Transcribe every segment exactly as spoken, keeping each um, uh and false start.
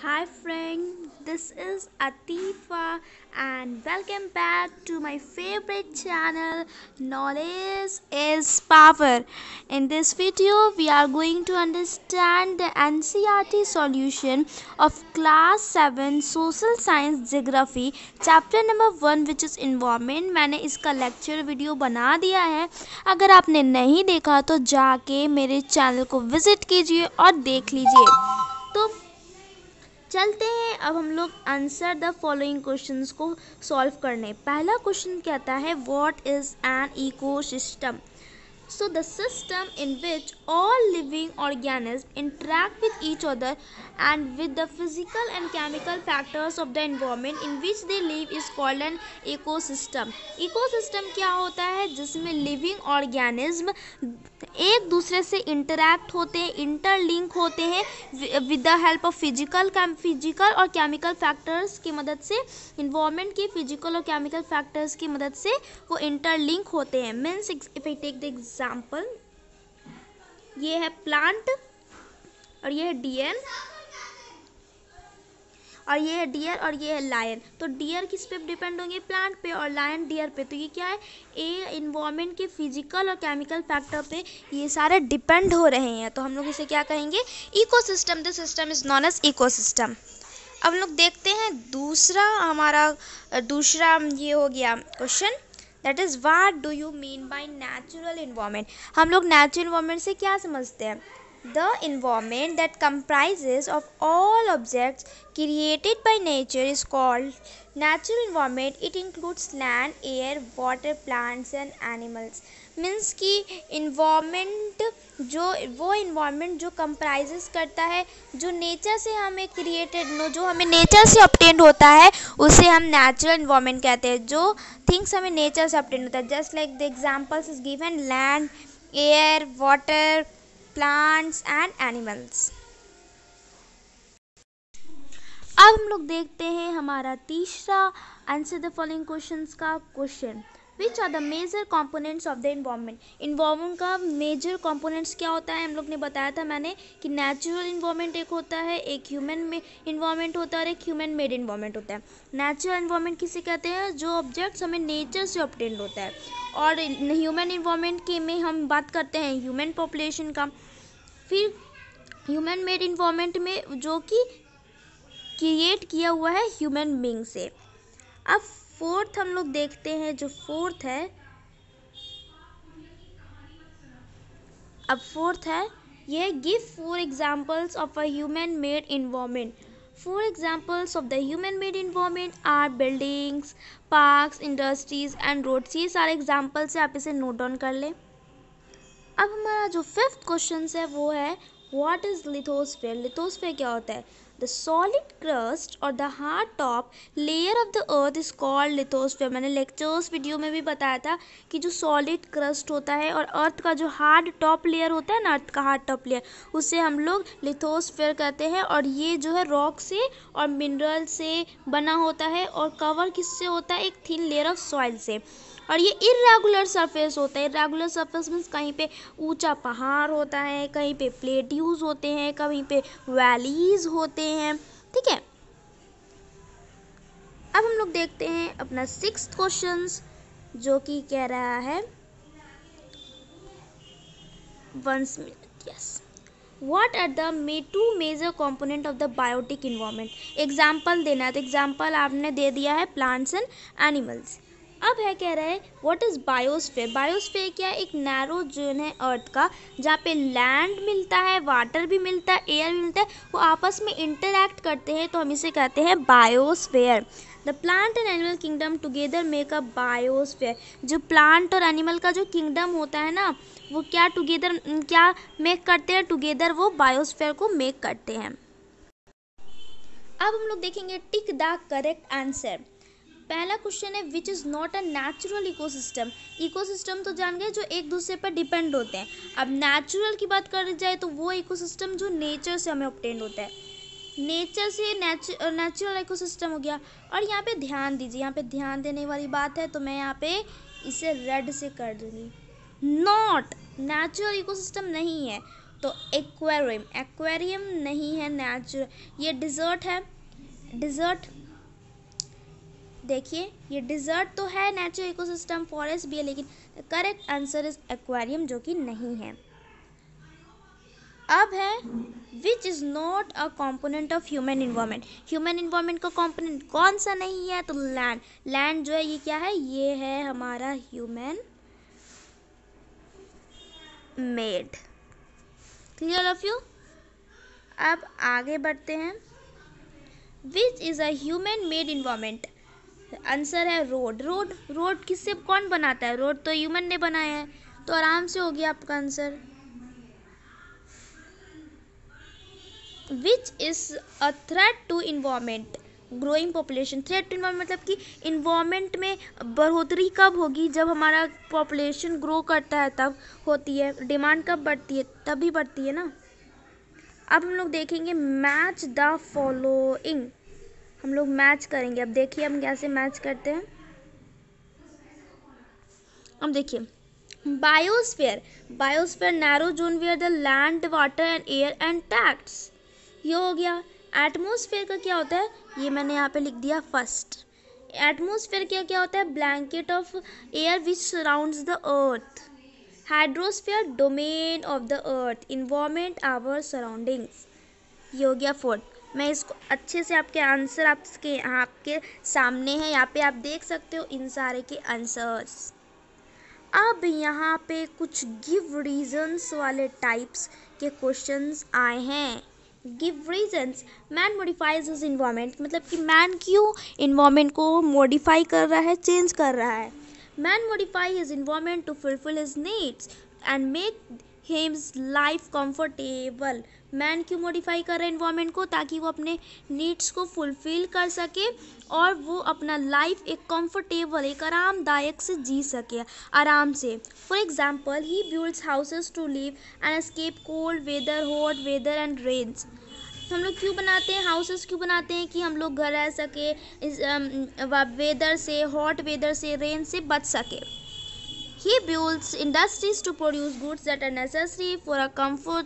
Hi friend, this is Atifa and welcome back to my favorite channel Knowledge is Power. In this video we are going to understand the N C E R T solution of class seven social science geography chapter number one which is environment. मैंने इसका lecture video बना दिया है, अगर आपने नहीं देखा तो जाके मेरे चैनल को विजिट कीजिए और देख लीजिए। तो चलते हैं अब हम लोग आंसर द फॉलोइंग क्वेश्चंस को सॉल्व करने। पहला क्वेश्चन कहता है what is an ecosystem. So the system in which all living organisms interact with each other and with the physical and chemical factors of the environment in which they live is called an ecosystem. Ecosystem क्या होता है? जिसमें living organism एक दूसरे से interact होते हैं, interlink होते हैं with the help of physical physical और chemical factors की मदद से, environment के physical और chemical factors की मदद से वो interlink होते हैं। Means if I take the example, ये है प्लांट और ये है डियर और ये है डियर और ये है लायन। तो डियर किस पे डिपेंड होंगे? प्लांट पे, और लायन डियर पे। तो ये क्या है? ए इन्वायरमेंट के फिजिकल और केमिकल फैक्टर पे ये सारे डिपेंड हो रहे हैं। तो हम लोग इसे क्या कहेंगे? Ecosystem. The system is known as ecosystem. अब लोग देखते हैं दूसरा, हमारा दूसरा ये हो गया question, that is what do you mean by natural environment. हम लोग नेचुरल इन्वायरमेंट से क्या समझते हैं? The environment that comprises of all objects created by nature is called natural environment. It includes land, air, water, plants and animals. Means कि environment जो वो environment जो कंप्राइजेस करता है, जो नेचर से हमें क्रिएटेड नो जो हमें नेचर से ऑब्टेन्ड होता है, उसे हम नेचुरल इन्वायरमेंट कहते हैं। जो थिंग्स हमें नेचर से ऑब्टेन्ड होता है, just like the examples is given land, air, water, plants and animals. अब हम लोग देखते हैं हमारा तीसरा आंसर द फॉलोइंग क्वेश्चंस का question, which are the major components of the environment. Environment का मेजर कंपोनेंट्स क्या होता है? हम लोग ने बताया था मैंने कि नेचुरल इन्वायरमेंट एक होता है, एक ह्यूमन में इन्वायरमेंट होता है और एक ह्यूमन मेड इन्वायरमेंट होता है। नेचुरल इन्वायरमेंट किसे कहते हैं? जो ऑब्जेक्ट्स हमें नेचर से ऑब्टेन्ड होता है। और ह्यूमन इन्वायरमेंट के में हम बात करते हैं ह्यूमन पॉपुलेशन का। फिर ह्यूमन मेड इन्वायरमेंट में जो कि क्रिएट किया हुआ है ह्यूमन बीइंग से। अब फोर्थ हम लोग देखते हैं, जो फोर्थ है अब फोर्थ है ये, give four examples of a human made environment. Four examples of the human made environment are buildings, parks, industries and roads. ये सारे एग्जांपल्स है, आप इसे नोट डाउन कर ले। अब हमारा जो फिफ्थ क्वेश्चन है वो है व्हाट इज लिथोस्फीयर। लिथोस्फीयर क्या होता है? द सॉलिड क्रस्ट और the hard top layer of the earth is called lithosphere. मैंने लेक्चर्स वीडियो में भी बताया था कि जो सॉलिड क्रस्ट होता है और अर्थ का जो हार्ड टॉप लेयर होता है ना, अर्थ का हार्ड टॉप लेयर, उसे हम लोग लिथोस्फीयर कहते हैं। और ये जो है रॉक से और मिनरल से बना होता है और कवर किससे होता है? एक थिन लेयर ऑफ सॉइल से। और ये इर्रेगुलर सरफेस होता है। इर्रेगुलर सरफेस मीन्स कहीं पे ऊंचा पहाड़ होता है, कहीं पे प्लेट्यूज होते हैं, कहीं पे वैलीज होते हैं। ठीक है, अब हम लोग देखते हैं अपना सिक्स्थ क्वेश्चन, जो कि कह रहा है once minute yes what are the may two major component of the biotic environment. Example देना है, तो एग्जाम्पल आपने दे दिया है प्लांट्स एंड एनिमल्स। अब है कह रहा है व्हाट इज़ बायोस्फीयर। बायोस्फीयर क्या है? एक नैरो जोन है अर्थ का, जहाँ पे लैंड मिलता है, वाटर भी मिलता है, एयर भी मिलता है, वो आपस में इंटरैक्ट करते हैं, तो हम इसे कहते हैं biosphere. The plant and animal kingdom together make a biosphere. जो प्लांट और एनिमल का जो किंगडम होता है ना, वो क्या टुगेदर क्या मेक करते हैं? टुगेदर वो बायोस्फीयर को मेक करते हैं। अब हम लोग देखेंगे टिक द करेक्ट आंसर। पहला क्वेश्चन है which is not a natural ecosystem. Ecosystem तो जान गए जो एक दूसरे पर डिपेंड होते हैं। अब नेचुरल की बात करी जाए तो वो इकोसिस्टम जो नेचर से हमें ऑब्टेन होता है। नेचर से नेचुरल इकोसिस्टम हो गया। और यहाँ पे ध्यान दीजिए, यहाँ पे ध्यान देने वाली बात है, तो मैं यहाँ पे इसे रेड से कर दूँगी। नॉट नेचुरल इकोसिस्टम नहीं है, तो एक्वेरियम, एक्वेरियम नहीं है नेचुरल, ये डिज़र्ट है, डिज़र्ट देखिए ये डिज़र्ट तो है, नेचुरल इकोसिस्टम फॉरेस्ट भी है, लेकिन करेक्ट आंसर इज एक्वेरियम जो कि नहीं है। अब है which is not a component of human environment, human environment का कॉम्पोनेंट कौन सा नहीं है, तो लैंड, लैंड जो है ये क्या है, ये है हमारा human made. Clear of you. अब आगे बढ़ते हैं, which is a human made environment, answer है रोड, रोड रोड किससे कौन बनाता है, रोड तो ह्यूमन ने बनाया है, तो आराम से हो गया आपका answer. Which is a threat to environment, growing population, threat to environment मतलब कि इन्वायरमेंट में बढ़ोतरी कब होगी, जब हमारा पॉपुलेशन ग्रो करता है तब होती है, डिमांड कब बढ़ती है, तभी बढ़ती है ना। अब हम लोग देखेंगे मैच द फॉलोइंग, हम लोग मैच करेंगे। अब देखिए हम कैसे मैच करते हैं। अब देखिए biosphere, biosphere narrow zone where the land water and air and tax, ये हो गया। एटमॉस्फेयर का क्या होता है, ये मैंने यहाँ पे लिख दिया फर्स्ट। एटमॉस्फेयर क्या क्या होता है, blanket of air which surrounds the earth. Hydrosphere domain of the earth, environment our surroundings, ये हो गया फोर्थ। मैं इसको अच्छे से आपके आंसर आपके आपके सामने है, यहाँ पे आप देख सकते हो इन सारे के आंसर्स। अब यहाँ पे कुछ गिव रीजंस वाले टाइप्स के क्वेश्चंस आए हैं। Give reasons, man modifies his environment, मतलब कि मैन क्यों इन्वायरमेंट को मॉडिफाई कर रहा है, चेंज कर रहा है। Man modify his environment to fulfil his needs and make his life comfortable, man क्यों मॉडिफाई कर रहा है इन्वायरमेंट को, ताकि वो अपने नीड्स को फुलफिल कर सके और वो अपना लाइफ एक कंफर्टेबल, एक आरामदायक से जी सके आराम से। For example he builds houses to live and escape cold weather, hot weather and rains. हम लोग क्यों बनाते हैं हाउसेस, क्यों बनाते हैं कि हम लोग घर रह सके, इस वेदर से, हॉट वेदर से, रेन से बच सके। He builds industries to produce goods that are necessary for a comfort.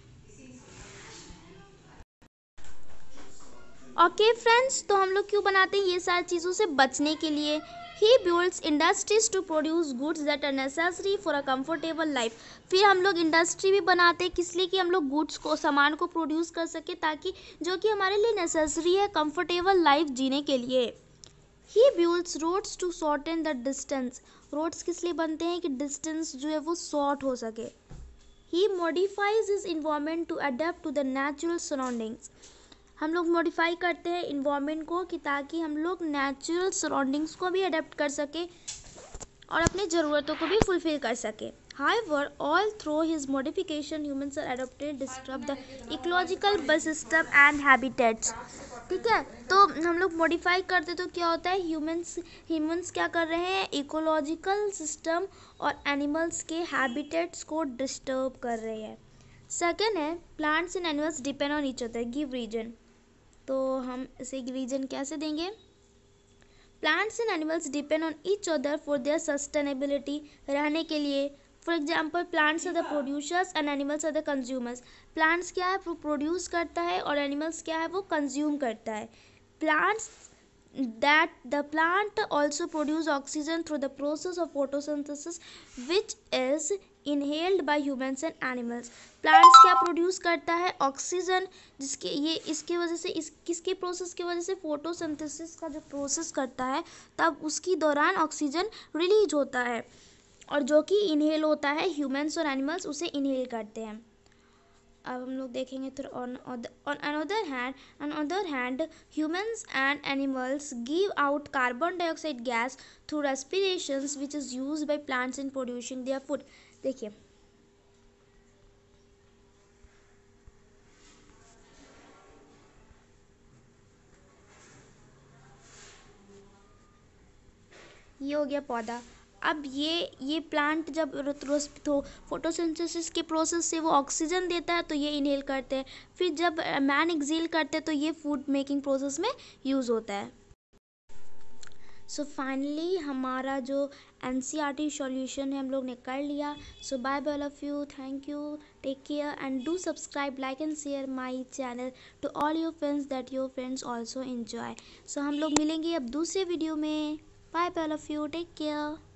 Okay friends, तो हम लोग क्यों बनाते हैं, ये सारी चीज़ों से बचने के लिए। He builds industries to produce goods that are necessary for a comfortable life. फिर हम लोग इंडस्ट्री भी बनाते हैं किस लिए, कि हम लोग गुड्स को, सामान को प्रोड्यूस कर सके, ताकि जो कि हमारे लिए नेसेसरी है कंफर्टेबल लाइफ जीने के लिए। He builds roads to shorten the distance. Roads किस लिए बनते हैं, कि डिस्टेंस जो है वो शॉर्ट हो सके। He modifies his environment to adapt to the natural surroundings. हम लोग मॉडिफाई करते हैं इन्वायरमेंट को कि ताकि हम लोग नेचुरल सराउंडिंग्स को भी अडेप्ट कर सके और अपनी ज़रूरतों को भी फुलफिल कर सके। However, all through his modification, humans are adopted disrupt the ecological system and habitats. ठीक है, तो हम लोग मॉडिफाई करते तो क्या होता है, ह्यूमंस ह्यूमंस क्या कर रहे हैं, इकोलॉजिकल सिस्टम और एनिमल्स के हैबिटेट्स को डिस्टर्ब कर रहे हैं। सेकेंड है plants and animals depend on each other, give reason. तो हम इसे रीजन कैसे देंगे, plants and animals depend on each other for their sustainability, रहने के लिए। For example plants are the producers and animals are the consumers, plants क्या है वो प्रोड्यूस करता है और एनिमल्स क्या है वो कंज्यूम करता है। Plants that the plant also produce oxygen through the process of photosynthesis which is inhaled by humans and animals. Plants क्या प्रोड्यूस करता है, ऑक्सीजन, जिसके ये इसके वजह से, इस किसके प्रोसेस की वजह से, फोटोसिंथेसिस का जो प्रोसेस करता है तब उसकी दौरान ऑक्सीजन रिलीज होता है और जो कि इनहेल होता है, ह्यूमंस और एनिमल्स उसे इनहेल करते हैं। अब हम लोग देखेंगे तो on on another hand on other hand humans and animals give out carbon dioxide gas through respirations which is used by plants in producing their food. देखिए ये हो गया पौधा। अब ये ये प्लांट जब फोटोसिंथेसिस के प्रोसेस से वो ऑक्सीजन देता है तो ये इनहेल करते हैं, फिर जब मैन एक्सेल करते हैं तो ये फूड मेकिंग प्रोसेस में यूज़ होता है। सो फाइनली हमारा जो N C R T solution है हम लोग ने कर लिया. So bye bye all of you, thank you, take care and do subscribe, like and share my channel to all your friends that your friends also enjoy. So हम लोग मिलेंगे अब दूसरे वीडियो में. Bye bye all of you, take care.